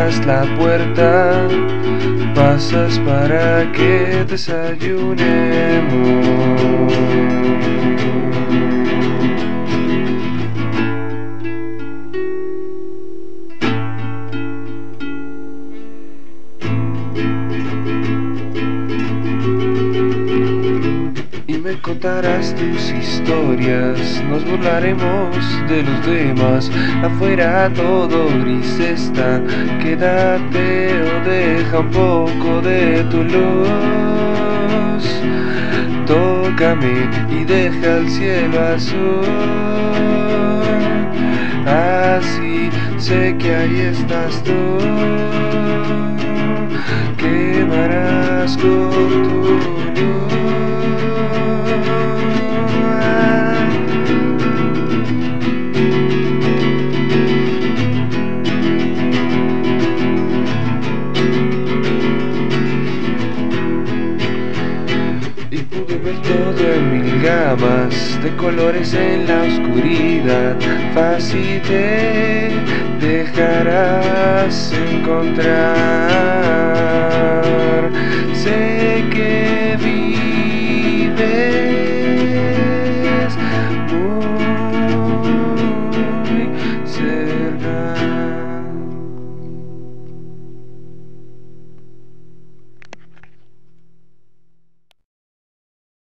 abras la puerta, pasas para que desayunemos. Y me contarás tus historias, nos burlaremos de los demás. Afuera todo gris está, quédate o deja un poco de tu luz. Tócame y deja el cielo azul, así sé que ahí estás tú. Quemarás con tu luz. Y pude ver todo en mil gamas de colores en la oscuridad. Fácil te dejarás encontrar.